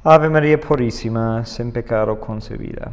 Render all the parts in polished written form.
Ave María Purísima, sin pecado concebida.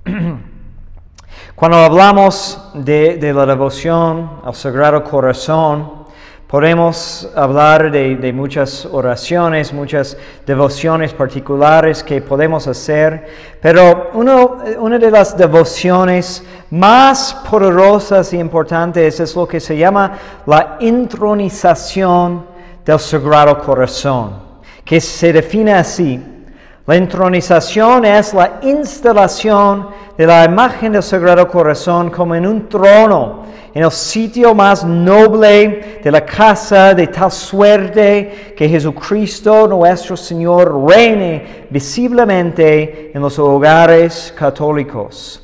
Cuando hablamos de la devoción al Sagrado Corazón, podemos hablar de muchas oraciones, muchas devociones particulares que podemos hacer, pero una de las devociones más poderosas y importantes es lo que se llama la intronización del Sagrado Corazón, que se define así. La intronización es la instalación de la imagen del Sagrado Corazón como en un trono, en el sitio más noble de la casa, de tal suerte que Jesucristo nuestro Señor reine visiblemente en los hogares católicos.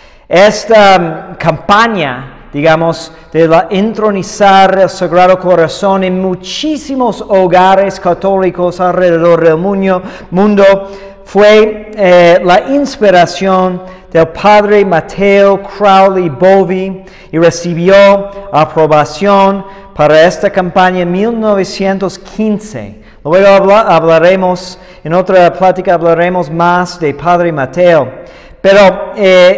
Esta campaña, digamos, de entronizar el Sagrado Corazón en muchísimos hogares católicos alrededor del mundo fue la inspiración del padre Matteo Crowley Bovey y recibió aprobación para esta campaña en 1915. Luego hablaremos, en otra plática hablaremos más de padre Matteo. Pero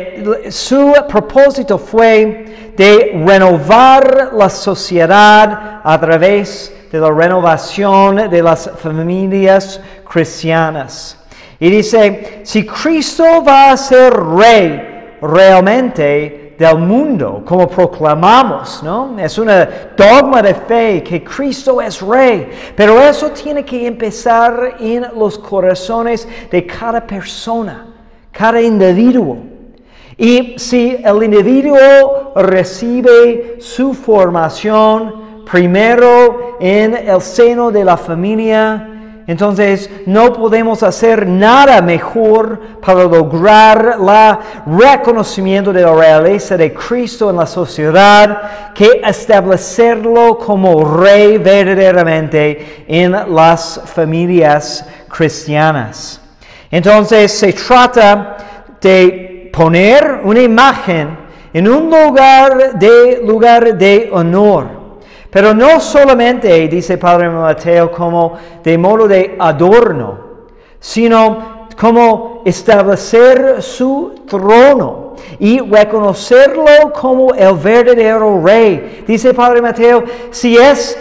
su propósito fue de renovar la sociedad a través de la renovación de las familias cristianas. Y dice, si Cristo va a ser rey realmente del mundo, como proclamamos, ¿no? Es un dogma de fe que Cristo es rey, pero eso tiene que empezar en los corazones de cada persona, cada individuo. Y si el individuo recibe su formación primero en el seno de la familia, entonces no podemos hacer nada mejor para lograr el reconocimiento de la realeza de Cristo en la sociedad que establecerlo como rey verdaderamente en las familias cristianas. Entonces se trata de poner una imagen en un lugar de honor. Pero no solamente, dice Padre Mateo, como de modo de adorno, sino como establecer su trono y reconocerlo como el verdadero rey. Dice Padre Mateo, si es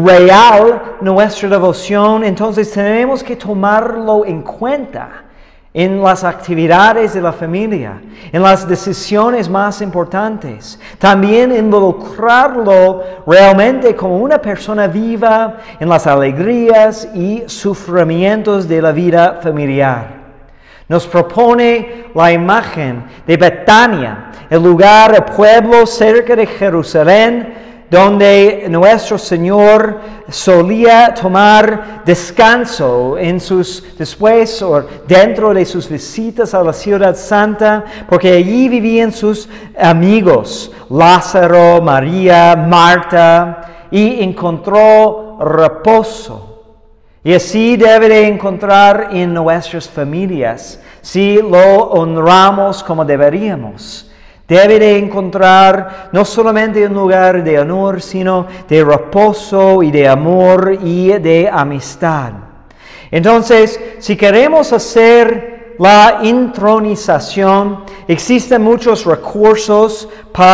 real nuestra devoción, entonces tenemos que tomarlo en cuenta en las actividades de la familia, en las decisiones más importantes. También involucrarlo realmente como una persona viva en las alegrías y sufrimientos de la vida familiar. Nos propone la imagen de Betania, el lugar, el pueblo cerca de Jerusalén, donde nuestro Señor solía tomar descanso después o dentro de sus visitas a la ciudad santa, porque allí vivían sus amigos, Lázaro, María, Marta, y encontró reposo. Y así debe de encontrar en nuestras familias, si lo honramos como deberíamos. Debe de encontrar no solamente un lugar de honor, sino de reposo y de amor y de amistad. Entonces, si queremos hacer la intronización, existen muchos recursos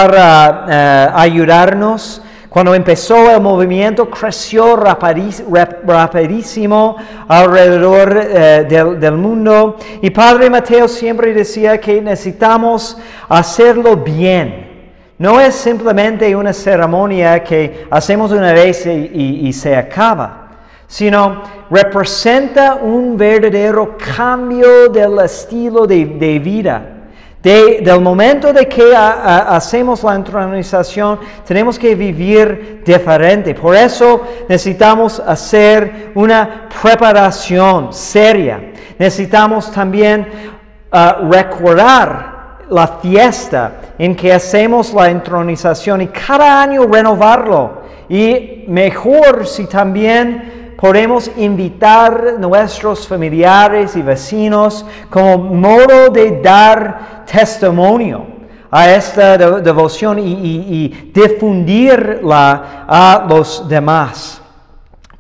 para ayudarnos. Cuando empezó el movimiento, creció rapidísimo alrededor del mundo. Y Padre Mateo siempre decía que necesitamos hacerlo bien. No es simplemente una ceremonia que hacemos una vez y se acaba, sino representa un verdadero cambio del estilo de vida. Del momento de que hacemos la entronización, tenemos que vivir diferente. Por eso necesitamos hacer una preparación seria. Necesitamos también recordar la fiesta en que hacemos la entronización y cada año renovarlo. Y mejor si también podemos invitar a nuestros familiares y vecinos como modo de dar testimonio a esta devoción y difundirla a los demás.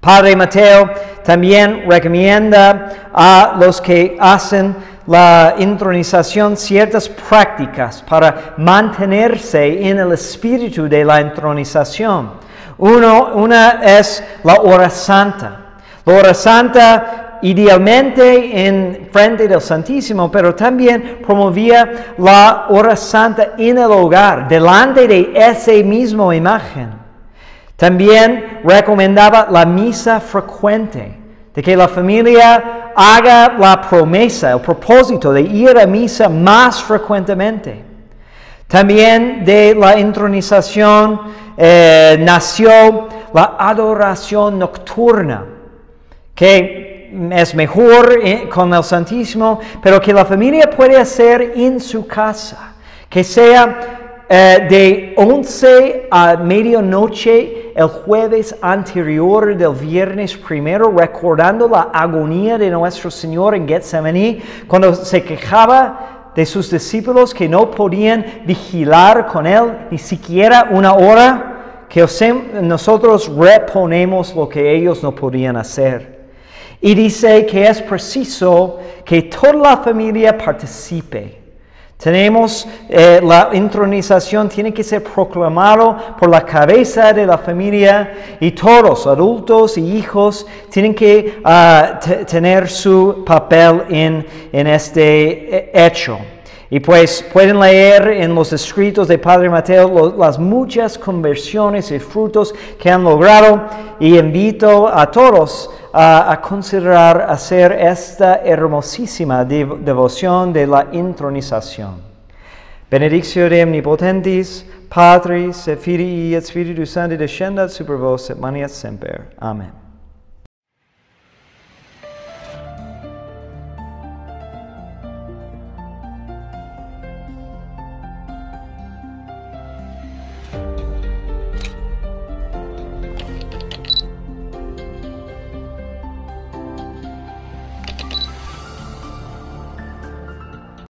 Padre Mateo también recomienda a los que hacen la entronización ciertas prácticas para mantenerse en el espíritu de la entronización. Una es la hora santa. La hora santa idealmente en frente del Santísimo, pero también promovía la hora santa en el hogar, delante de esa misma imagen. También recomendaba la misa frecuente, de que la familia haga la promesa, el propósito de ir a misa más frecuentemente. También de la entronización nació la adoración nocturna, que es mejor con el Santísimo, pero que la familia puede hacer en su casa, que sea de 11 a medianoche el jueves anterior del viernes primero, recordando la agonía de nuestro Señor en Getsemaní, cuando se quejaba de sus discípulos que no podían vigilar con Él ni siquiera una hora, que nosotros reponemos lo que ellos no podían hacer. Y dice que es preciso que toda la familia participe. Tenemos la entronización, tiene que ser proclamado por la cabeza de la familia y todos, adultos y hijos, tienen que tener su papel en este hecho. Y pues pueden leer en los escritos de Padre Mateo las muchas conversiones y frutos que han logrado, y invito a todos a considerar hacer esta hermosísima devoción de la entronización. Benedictio de omnipotentis, Patris et Filii et Spiritus Sancti descendat super vos et maneat semper. Amen.